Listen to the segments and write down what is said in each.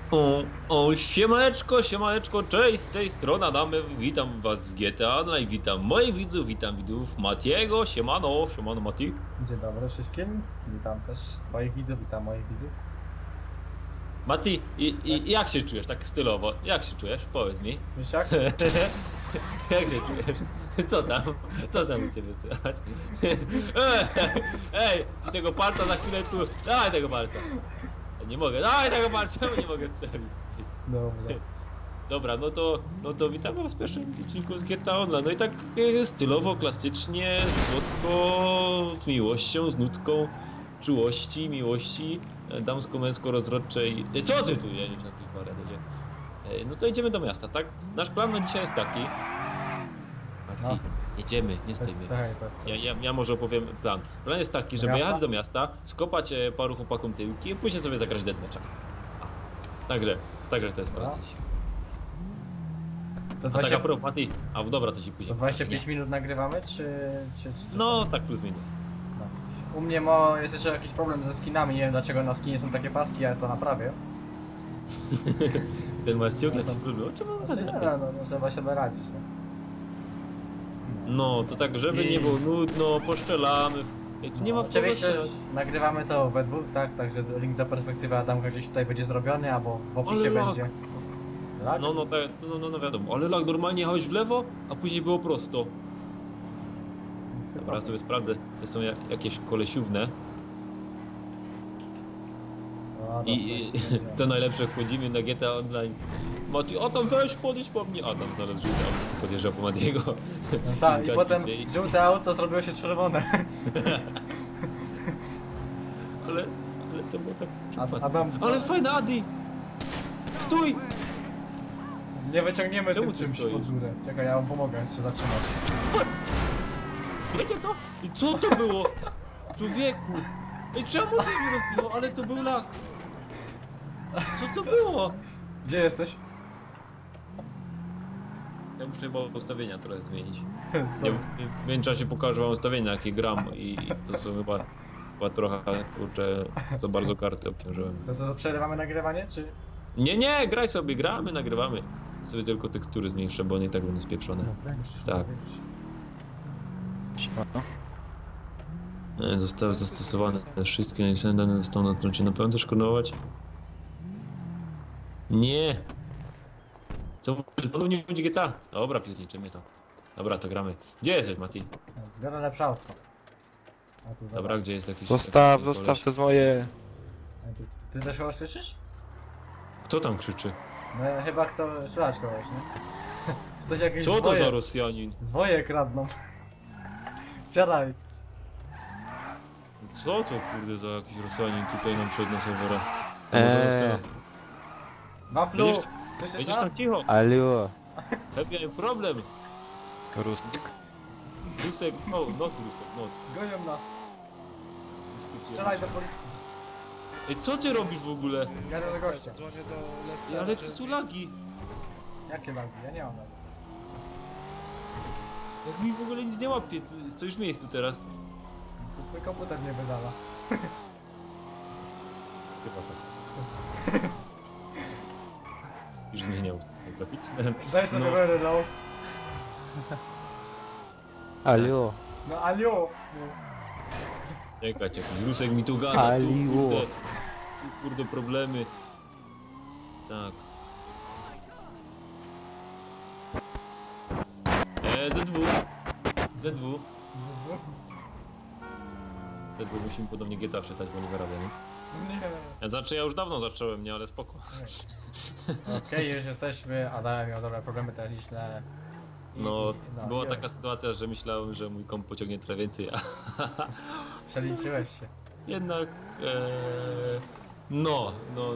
Siemaneczko, siemaneczko, cześć, z tej strony Adamy, witam was w GTA Online, witam moich widzów, witam widzów Matiego, siemano Mati. Dzień dobry wszystkim, witam też twoich widzów, witam moich widzów. Mati, jak się czujesz, tak stylowo, jak się czujesz, powiedz mi. Wiesz jak? Jak się czujesz? Co tam u ciebie słychać? Ej, ci tego palca za chwilę tu, daj tego palca. Nie mogę, daj tego palca, bo nie mogę strzelić. Dobra. Dobra, no to witamy was w pierwszym odcinku z GTA Online. No i tak stylowo, klasycznie, słodko, z miłością, z nutką czułości, miłości damsko-męsko-rozrodczej. Co ty tu jedziesz na tych wariacie? No to idziemy do miasta, tak? Nasz plan na dzisiaj jest taki. Mati, No. jedziemy, nie stajmy. Tak. Ja może opowiem plan. Plan jest taki, żeby jechać do miasta, skopać paru chłopakom tyłki i później sobie zagrać deathmatcha. Także to jest plan No. dzisiaj. To A 20, tak a propos, Mati, a dobra, to ci to później. 25 minut nagrywamy, czy... No, tak plus minus. No. U mnie jest jeszcze jakiś problem ze skinami, nie wiem dlaczego na skinie są takie paski, ale to naprawię. Ten masz ciągle No jakiś to- problem, o czym on Znaczy, gada? no, trzeba się doradzić, nie? No, to tak, żeby nie było nudno, poszczelamy. Ej, tu nie ma w kogo Oczywiście strzelać. nagrywamy to we dwóch, tak? Także link do perspektywy Adamka gdzieś tutaj będzie zrobiony, albo w opisie Ale lag. będzie. Lag? No, no wiadomo, ale lag normalnie jechałeś w lewo, a później było prosto. Dobra, ja sobie sprawdzę, to są jakieś kolesiówne. No, I dosyć będzie. to najlepsze, wchodzimy na GTA Online. Mati, a tam weź podejdź po mnie. A tam zaraz żółty auto podjeżdża po Matiego. No tak, i potem Zgadnijcie. żółte auto zrobiło się czerwone. Ale to było tak przypadkiem. Adam, Ale fajna Adi! Stój! nie wyciągniemy Czemu tym ty czymś stoisz? pod górę. Czekaj, ja wam pomogę się zatrzymać. Wiecie to? I co to było? Człowieku! Ej, czemu to mnie rozsyło? Ale to był lak! Co to było? Gdzie jesteś? Ja muszę chyba ustawienia trochę zmienić. Co? Ja w międzyczasie pokażę wam ustawienia jakie gram i to są chyba trochę, kurczę, za bardzo karty obciążyłem. To co, przerywamy nagrywanie, czy? Nie, graj sobie, gramy, nagrywamy. Sobie tylko tekstury zmniejszę, bo one i tak będą spieprzone. Tak. Zostały zastosowane wszystkie naliczone dane zostaną na trącie. Na pewno też konować? Nie! Co? Ponownie nie będzie GTA? Dobra, pierniczymy to. Dobra, to gramy. Gdzie jesteś, Mati? Biorę lepsze autko. A tu Dobra, zobacz. gdzie jest jakiś... Zostaw, jakiś zostaw te moje. A ty też kogoś słyszysz? Kto tam krzyczy? No chyba kto... Słychać kogoś, nie? Ktoś jakieś Co to zwoje... za Rosjanin? Zwoje kradną. Wsiadaj. Co to kurde za jakiś Rosjanin tutaj nam przed na serwera? Waflu! Będziesz- Słyszysz Będziesz tam nas? cicho! Alio. Miałem problem! Rusk. Rusek, no, not Rusek, not. Gonią nas. Strzelaj do policji. Ej, co ty robisz w ogóle? Jadę do gościa. Ej, ale to są lagi! Jakie lagi? Ja nie mam lagi. Jak mi w ogóle nic nie łapie, ty stoisz w miejscu teraz. To twój komputer nie wydala. Chyba tak. Już zmieniał ustawienia graficzne. Daj sobie No. very low. Alio. No alio! Czekać, jakiś Rusek mi tu gada, tu Aliło. kurde problemy. Tak. ZW. Musimy podobnie GTA wczytać, bo nie wyrabiamy. Nie. Ja już dawno zacząłem, nie, ale spoko. Okej, już jesteśmy. Adam miał dobre problemy techniczne. No, była i- taka sytuacja, że myślałem, że mój komp pociągnie trochę więcej, a Przeliczyłeś się. jednak... No.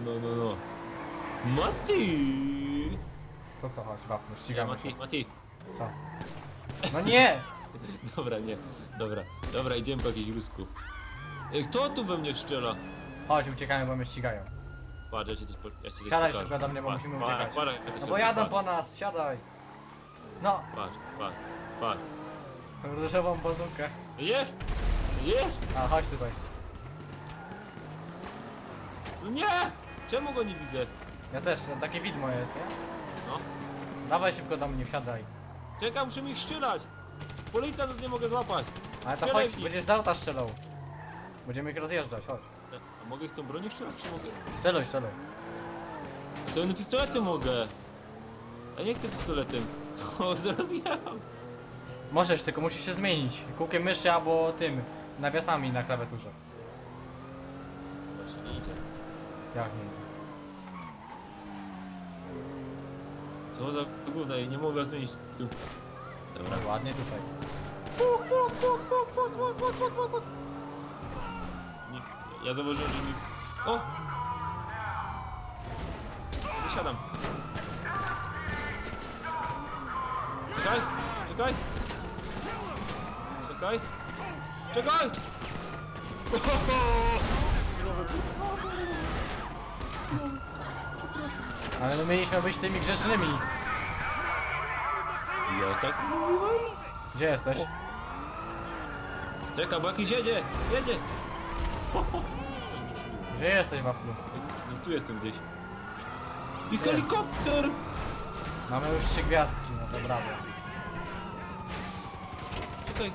Mati! To co, chodź, wapno, ścigamy się. Mati. Co? No nie! Dobra, nie. Dobra, idziemy po jakichś rusków. Ej, kto tu we mnie strzela? Chodź, uciekamy, bo mnie ścigają. Patrz, ja ci coś Siadaj pokażę. szybko do mnie, bo Patrz, musimy patrz, uciekać. patrz, jak to No się bo jadą patrz, po nas, siadaj! No, patrz. różową bazukę. Jesz! A, chodź tutaj. No nie! Czemu go nie widzę? Ja też, takie widmo jest, nie? No. Dawaj szybko do mnie, wsiadaj. Czekaj, muszę ich strzelać! Policja to nie mogę złapać! Ale to Strzelaj chodź, w nich. będziesz z auta strzelał. Będziemy ich rozjeżdżać, chodź. A mogę ich tą bronią strzelać, czy mogę? Strzeluj, strzeluj. To na pistoletem mogę! Ja nie chcę pistoletem. O, zaraz ja. Możesz, tylko musisz się zmienić. Kółkiem myszy albo tym, nawiasami na klawiaturze. Właśnie nie idzie. Jak nie? Co za gówno, ja nie mogę zmienić tu. Dobra. Ładnie tutaj. Ja zauważyłem, że mi... O! Wysiadam. Czekaj! Czekaj! Czekaj! Czekaj! Ale my mieliśmy być tymi grzecznymi. Ja tak mówiłem? Gdzie jesteś? Czekaj, bo jakiś jedzie! Jedzie! Gdzie jesteś, waflu? No tu jestem gdzieś. I helikopter! Mamy już 3 gwiazdki, no to brawo. Czekaj.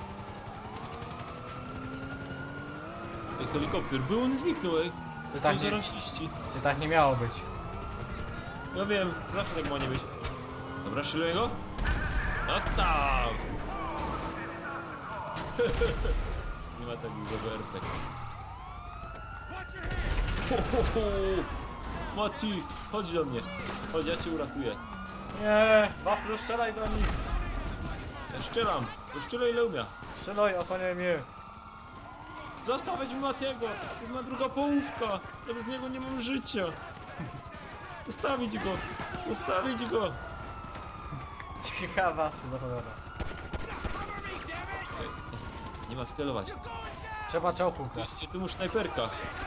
Ej, helikopter, był on zniknął, ej. Ty Co tak, za nie, rasiści. ty tak nie miało być. Ja wiem, zawsze tak ma nie być. Dobra, szyluję go. Nastaw! Nie ma takich rowertek. Mati, chodź do mnie. Chodź, ja cię uratuję. Nie, waflu, strzelaj do nich. Ja strzelam. Ja strzelę ile umia. Strzelaj, osłaniaj mnie. Zostawić Matiego! To jest moja druga połówka! Ja bez niego nie mam życia! Zostawić go! Zostawić go! Ciekawa się zapowiada. Nie ma wcelować. Trzeba czołgów. Zobaczcie, tu mu snajperka.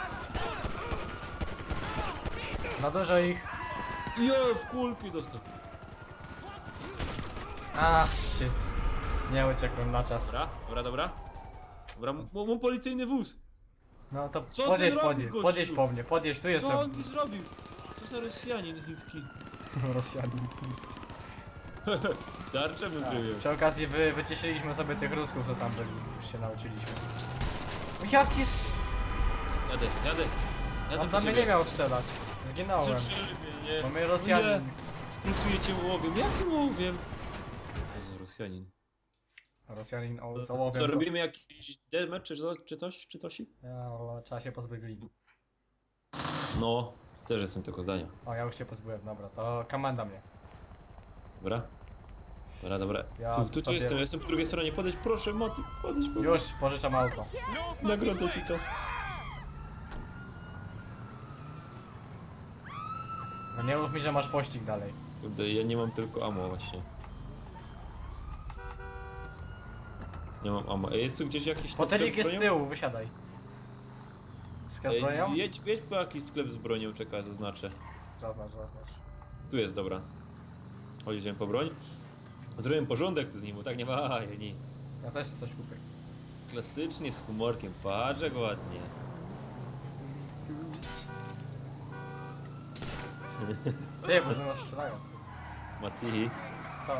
Na dużo ich. Jo, w kulki dostał. A, shit. Nie uciekłem na czas. Dobra, dobra, dobra. Dobra, mam policyjny wóz. No to Co podjedź, ty robisz, gościu? podjedź po mnie, podjedź, tu jestem. Co on mi zrobił? Co za Rosjanin chiński? Rosjanin. Tarczę mu zrobił. Przy okazji wyciszyliśmy sobie tych Rusków, co tam byli. Już się nauczyliśmy. O, jaki... Jadę, jadę. Jadę On do tam mnie ciebie. nie miał strzelać. Zginąłem. Słyszeli mnie, nie. Bo my Rosjanin. Szprycuje cię łowiem. Jakim łowiem? Co za Rosjanin? Rosjanin o Co ołowiem. robimy jakiś deadmatch czy coś? Ja, trzeba się pozbyć gliny. No, też jestem tego zdania. O, ja już się pozbyłem, dobra, to komanda mnie. Dobra? Dobra, dobra. Ja Tu sobie- jestem, ja jestem po drugiej stronie. Podejdź, proszę, Mati, podejdź. Już, pożyczam auto. Nagrodę ci to. No nie mów mi, że masz pościg dalej. Kurde, ja nie mam tylko ammo właśnie. Nie mam ammo. Ej, jest tu gdzieś jakiś Fotelik sklep jest z z bronią? tyłu, wysiadaj. Z Ej, bronią? jedź po jakiś sklep z bronią, czekaj, zaznaczę. Zaznacz, zaznacz. Tu jest, dobra. Chodź, idziemy po broń. Zrobiłem porządek tu z nim, bo tak nie ma, nie. Ja też coś kupię. Klasycznie, z humorkiem, patrz jak ładnie. Ty, bo do nas strzelają. Mati, Co?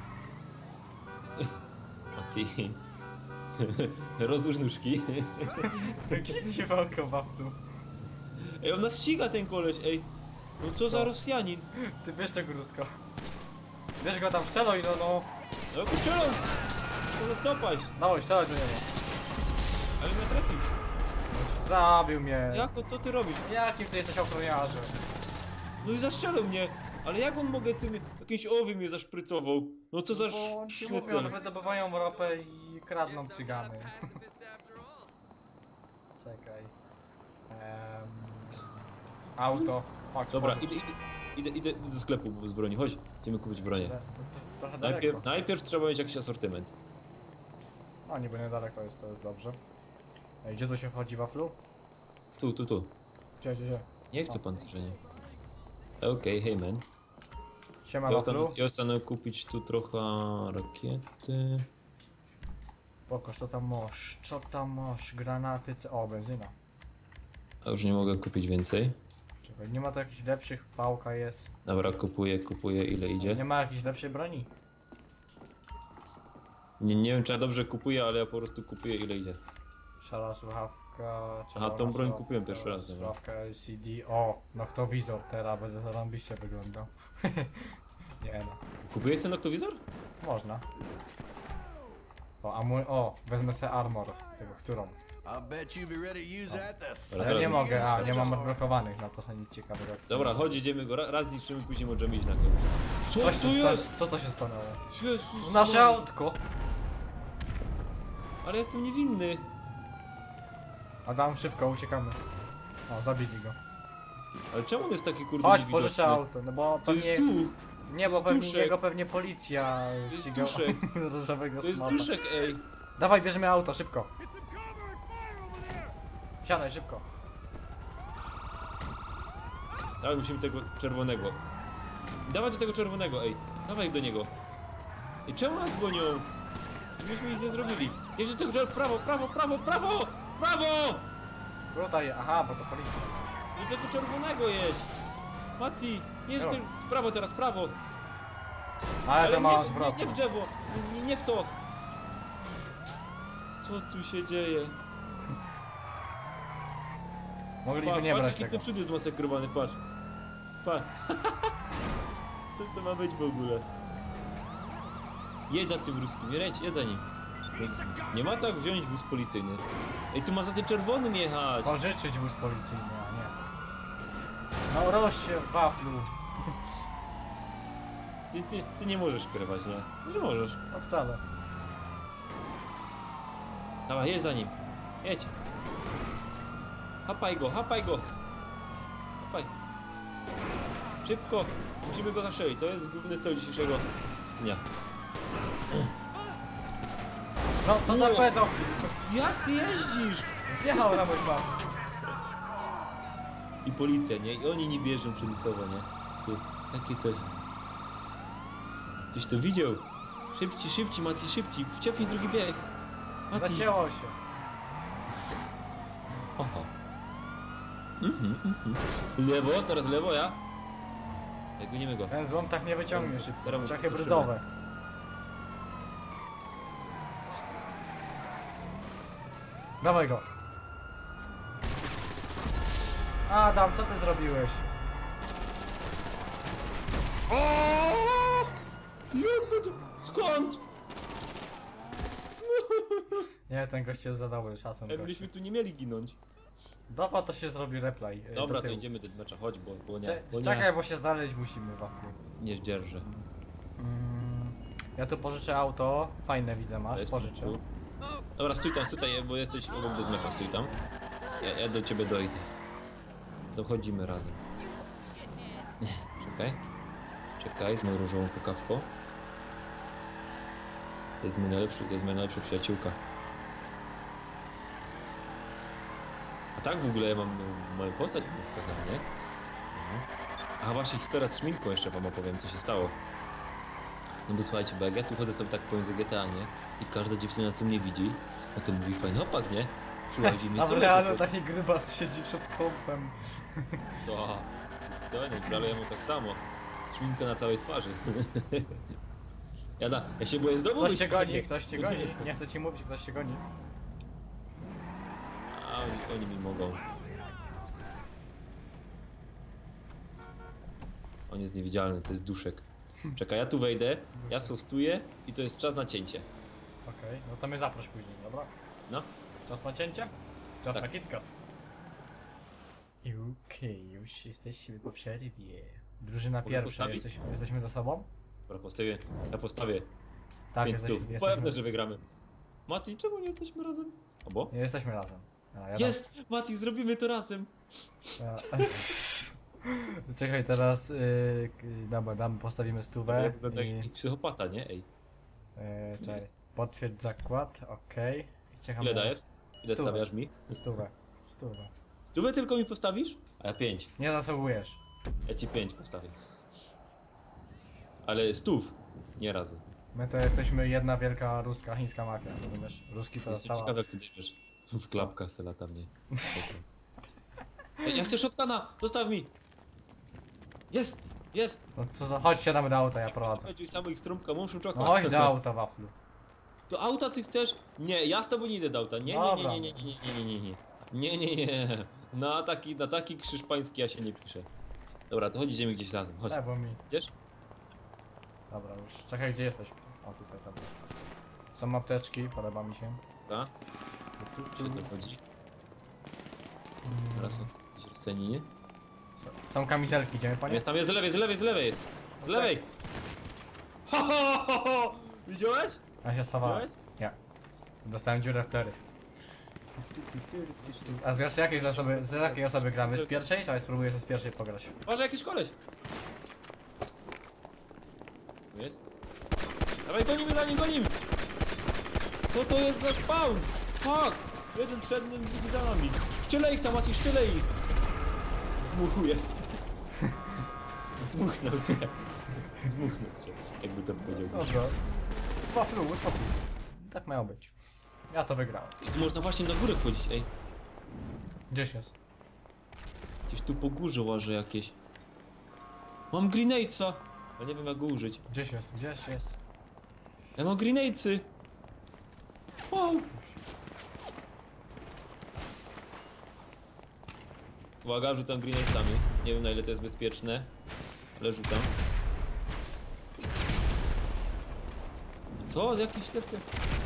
Mati. Rozłóż nóżki. Kiedy się walką waflu? Ej, on nas ściga ten koleś, ej. No co za Co? Rosjanin. Ty bierz tego Rusko. Bierz go tam, strzelaj, no no. No jak strzelą! To nas dopaść, Dawaj, strzelaj do niego. ale mnie trafisz. Zabił mnie. Jako, co ty robisz? Jakim ty jesteś ochroniarzem? No i zaszczelał mnie. Ale jak on mogę tym... Jakiś owy mnie zaszprycował. No co za Bo on ci mówił, one wydobywają ropę i kradną cygany. Czekaj. Auto. Chodź, Dobra, pożycz. idę do sklepu z broni. Chodź, idziemy kupić bronię. Trochę daleko. Najpierw trzeba mieć jakiś asortyment. No niby niedaleko jest, to jest dobrze. Ej, gdzie tu się wchodzi, waflu? Tu. Gdzie? Nie chcę pancerzenia. Okej, hey man. Siema, Ja waflu. stanę kupić tu trochę rakiety. Pokaż, co tam masz? Co tam masz? Granaty, o, benzyna. A już nie mogę kupić więcej. Nie ma tu jakichś lepszych, pałka jest. Dobra, kupuję, ile idzie. Nie ma jakiejś lepszej broni. Nie wiem, czy ja dobrze kupuję, ale ja po prostu kupuję, ile idzie. Szara słuchawka. Aha, tą broń kupiłem pierwszy raz, dobra. Słuchawka LCD. O, noktowizor, teraz będę zarąbiście wyglądał. Nie no, Kupujesz ten noktowizor? można. O, wezmę sobie armor. Tego, którą? I bet you'll be ready to use that the Ale Ale teraz nie mi- mogę, nie mam odblokowanych na to, że nic ciekawego. Dobra, chodź, idziemy go, raz zniszczymy, później możemy iść na to. Co Coś tu tu jest? Co to się stanęło? Jezus Nasze Maria. autko! Ale jestem niewinny. Adam, szybko, uciekamy. O, zabili go. Ale czemu on jest taki kurde Chodź, niewidoczny? pożyczę auto, no bo To jest pewnie... duch, Nie, bo jest pewnie duszek. jego pewnie policja jest ścigała duszek. różowego to jest smata. duszek, ej. Dawaj, bierzemy auto, szybko. Siadaj, szybko. Dawaj, musimy tego czerwonego. Dawaj do tego czerwonego, ej. Dawaj do niego. I czemu nas gonią? Myśmy nic nie zrobili. Jedź do tego czerwonego, prawo! Tutaj, aha, bo to policja. Do tego czerwonego jedź. Mati, jedź Jo. w prawo teraz, prawo. Ale to ma nie, zwrot. nie w drzewo, nie w to. Co tu się dzieje? Mogliśmy nie patrz brać jaki tego. ten przód jest masakrowany, patrz. Patrz. Co to ma być w ogóle? Jedź za tym ruskim, jedź za nim. Nie ma tak wziąć wóz policyjny. Ej, tu ma za tym czerwonym jechać. Pożyczyć wóz policyjny, a nie. No roś się w waflu. Ty nie możesz kierować, nie? Nie możesz. No wcale. Dawaj, jedź za nim. Jedź. Hapaj go. Hapaj. Szybko. Musimy go zastrzelić. To jest główny cel dzisiejszego dnia. No, co za Ło. pedał? Jak ty jeździsz? Zjechał na mój pas. I policja, nie? I oni nie bierzą przymusowo, nie? Ty, takie coś. Ktoś to widział? Szybciej, Mati, szybciej. Wciepnij drugi bieg. Mati. Zacięło się. Oho. Lewo, teraz lewo, ja. Jak goniemy go. Ten złom tak nie wyciągnie szybko. Teraz Czachy musimy- brydowe. Dawaj go. Adam, co ty zrobiłeś? Jak to? Skąd? Nie, ten gość jest za dobry, szacun gościu. Jakbyśmy tu nie mieli ginąć. Dobra, to się zrobi replay. Dobra, do to tyłu. idziemy do mecza, chodź, bo nie. Bo Czekaj, bo się znaleźć musimy waflu. nie zdzierżę. Ja tu pożyczę auto. Fajne widzę masz, Jest pożyczę. tu. Dobra, stój tam, bo jesteś obok do mecza, stój tam. Ja do ciebie dojdę. Dochodzimy razem. Czekaj, z moją różową pokawką. To jest moja najlepsza przyjaciółka. A tak w ogóle ja mam moją postać pokazać, nie? A właśnie historia z szminką jeszcze wam opowiem, co się stało. No bo słuchajcie, bo jak ja tu chodzę sobie tak pomiędzy GTA, nie? I każda dziewczyna, co mnie widzi, no to mówi fajny opak, nie? Przyłazi mnie A w sobie realu po prostu. taki grybas siedzi przed kompem. To, ale ja mam tak samo. Szminka na całej twarzy. Ja się boję z domu Ktoś wyjść, cię goni, panie. ktoś cię goni. Nie chcę ci mówić, ktoś cię goni. A oni mi mogą. On jest niewidzialny, to jest duszek. Czekaj, ja tu wejdę, ja sostuję i to jest czas na cięcie. Okej, no to mnie zaproś później, dobra? No. Czas na cięcie? Czas Tak. na kitka. Okej, już jesteśmy po przerwie. Drużyna Mogę pierwsza, postawić? jesteśmy za sobą? Dobra, ja postawię Tak, 5 stóp. jesteśmy, Pewne, że wygramy. Mati, czemu nie jesteśmy razem? Obo? nie jesteśmy razem. A, ja Jest! Mati, zrobimy to razem! Ja... Czekaj, teraz postawimy stówę Ja wygląda i... jak psychopata, nie? Ej. Co czekaj, jest? potwierdź zakład, okej. I czekam Ile na- dajesz? Ile Stówę. stawiasz mi? Stówę. Stówę tylko mi postawisz? A ja 5. Nie zasługujesz. Ja ci 5 postawię. Ale stów, nie razy. My to jesteśmy jedna wielka ruska, chińska mafia, rozumiesz? Ruski to Jestem cała... ciekawy, jak ty wiesz. W klapkach se lata mnie. Ej, ja chcę shotguna! Zostaw mi! Jest! Jest! No co za... Chodź, siadamy do auta, ja prowadzę. Chodź, samych strąbka, muszę czekać. No chodź do auta, waflu. Do auta ty chcesz? Nie, ja z tobą nie idę do auta. Nie, nie, nie, nie, nie, nie, nie, nie, nie, nie. Nie, nie, nie. Na taki krzyż pański ja się nie piszę. Dobra, to chodź, idziemy gdzieś razem. Chodź. Bo mi... Idziesz? Dobra, już. Czekaj, gdzie jesteś? O, tutaj, dobra. Są apteczki, podoba mi się. Tak? Się to chodzi. Teraz są coś Rosjanini. Są kamizelki, idziemy po nie? Jest tam, jest z lewej, z lewej, z lewej jest. Z lewej! Ho, ho, ho, ho. Widziałeś? Ja się schowałem. Widziałeś? Nie. Dostałem dziurę w plery. A z jakiej osoby gramy? Z pierwszej? Czy ja spróbuję z pierwszej pograć? Może jakiś koleś. Tu jest? Dawaj, gonimy za nim, gonimy! Co to jest za spawn? Fuck! Jeden przed nim, drugi za nami. Szczyle ich tam, Maciej, szczyle ich! Zdmuchuję. Zdmuchnął cię. Zdmuchnął cię, jakby to powiedział. Dobra. Waflu, uspokój. Tak miało być. Ja to wygrałem. Tu można właśnie na górę wchodzić, ej. Gdzieś jest. Gdzieś tu po górze łażę jakieś. Mam grenadesa! Ale nie wiem jak go użyć. Gdzieś jest, gdzieś jest. Ja mam grenadesy! Wow! Uwaga, rzucam grenadesami. Nie wiem na ile to jest bezpieczne, ale rzucam. Co? Jakiś test?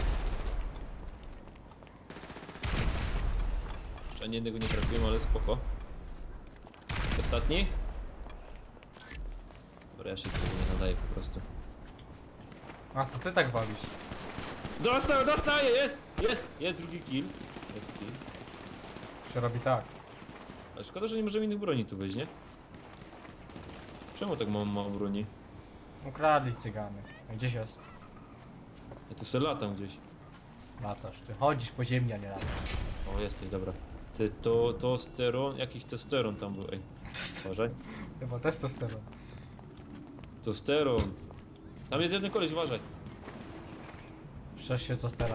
Jeszcze ani jednego nie trafiłem, ale spoko. Ostatni? Dobra, ja się z tego nie nadaję po prostu. A, to ty tak walisz. Dostał, dostaję! Jest drugi kill. Jest kill. Się robi tak. Ale szkoda, że nie możemy innych broni tu wejść, nie? Czemu tak mało broni? Ukradli cygany. Gdzieś jest. Ja tu se latam gdzieś. Latasz. Ty chodzisz po ziemi, a nie latasz. O, jesteś, dobra. Ty, testosteron, jakiś testosteron tam był, ej. Uważaj. Chyba testosteron. Testosteron. Tam jest jeden koleś, uważaj. Szczęść się tostera.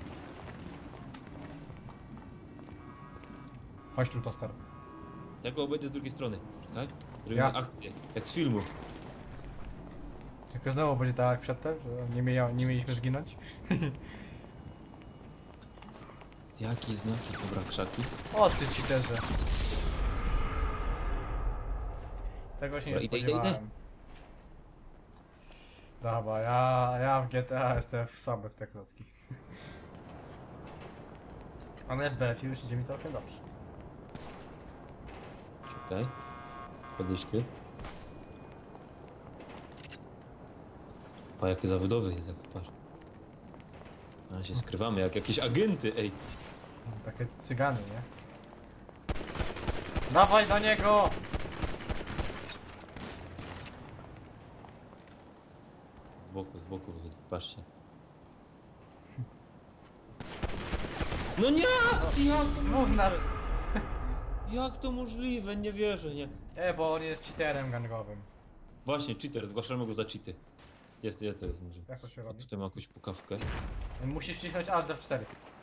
Chodź tu toster. Tego obejdzie z drugiej strony. Czekaj. Zrobimy Ja. akcję. Jak z filmu. Tylko znowu będzie tak jak przedtem, że nie mieliśmy zginąć. Jaki znaki? Dobra, krzaki. O ty ci też. Tego się nie Dobra, idę. spodziewałem. Dobra, ja w GTA jestem słaby w te klocki. Ale w BF już idzie mi całkiem dobrze. Czekaj. Podejść ty. A jakie zawodowy jest, jak patrz. A się skrywamy jak jakieś agenty, ej. Takie cygany, nie? Dawaj do niego! Z boku wychodzi, patrzcie. No nie! Jak to Dwóch nas! Jak to możliwe? Nie wierzę, nie. Bo on jest cheaterem gangowym. Właśnie, cheater, zgłaszamy go za cheaty. Jest, to jest może. Jak to się A robi? tutaj ma jakąś pukawkę. Musisz wcisnąć Alt F4.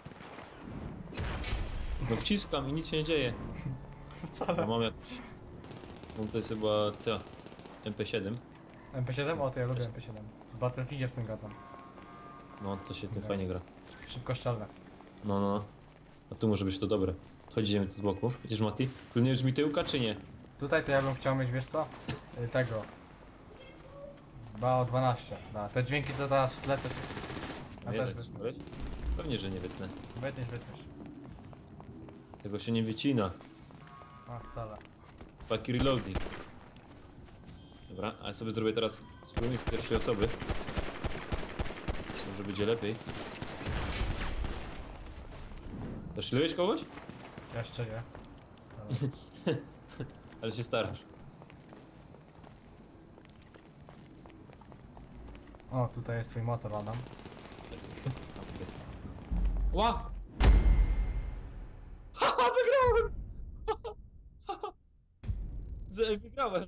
No wciskam i nic się nie dzieje. Co? Bo mam jakiś... Mam to jest chyba ta... MP7. MP7? O, to ja lubię MP7. W Battlefieldzie w tym gadam. No, to się tym No. fajnie gra. Szybko szczelne. No. A tu może być to dobre. Chodzimy tu z boku. Widzisz, Mati? Pilnujesz mi tyłka, czy nie? Tutaj to ja bym chciał mieć, wiesz co? Tego. Ba o 12. Da. Te dźwięki co teraz w tle to... Ja Nie, też jak wytnę. weź? Pewnie, że nie wytnę. Wytniesz. Tego się nie wycina. A, wcale. Taki reloading. Dobra, a ja sobie zrobię teraz spróbuję z pierwszej osoby. Może będzie lepiej. Zastrzeliłeś kogoś? Jeszcze nie. Ale się starasz. O, tutaj jest twój motor, Adam. Jest. Ła! Haha, wygrałem! Wygrałem!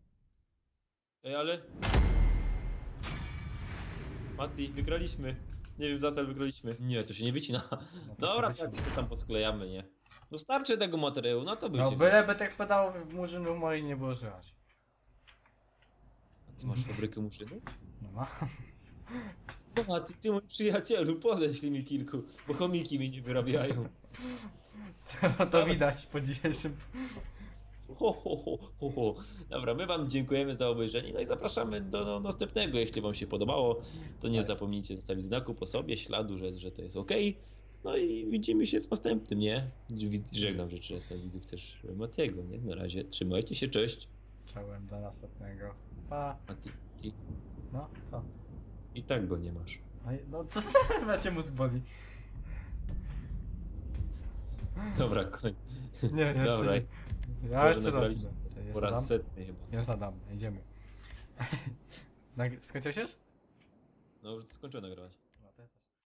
Ej, ale... Mati, wygraliśmy. Nie wiem za co wygraliśmy. Nie, to się nie wycina. No to się Dobra, wycina. tak się tam posklejamy, nie? No starczy tego materiału, no co by No się... byleby tych pedałów w murzynów moich nie było słychać. A ty masz fabrykę muszynów? No ma. A ty mój przyjacielu, podeślij mi kilku, bo chomiki mi nie wyrabiają. To widać po dzisiejszym. Ho, ho, ho, ho, ho. Dobra, my wam dziękujemy za obejrzenie, no i zapraszamy do następnego. Jeśli wam się podobało, to nie Tak. zapomnijcie zostawić znaku po sobie, śladu, że to jest ok. No i widzimy się w następnym, nie? Żegnam rzeczy jestem widzów też Matiego, nie? Na razie trzymajcie się, cześć. Czołem do następnego. Pa. A ty No, co? i tak go nie masz. No co za cię mózg boli? Dobra, koń. Nie, jeszcze Dobra, nie. Ja może jeszcze raz nagraliśmy idę. Jest po raz Adam? setny chyba. Jest Adam, idziemy. Skończyłeś już? No już skończyłem nagrywać.